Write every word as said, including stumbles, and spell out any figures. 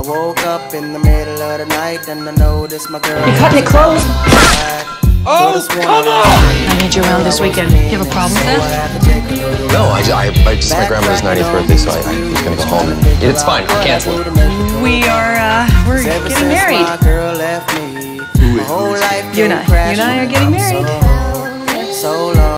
I woke up in the middle of the night and I noticed my girl. You cut any clothes? Oh, come on! I need you around this weekend. You have a problem with that? No, I, I, I just my grandmother's ninetieth birthday, so I, I was gonna go home. And it's fine. I'll cancel it. We are, uh, we're getting married. Who is? You and I. You and I are getting married.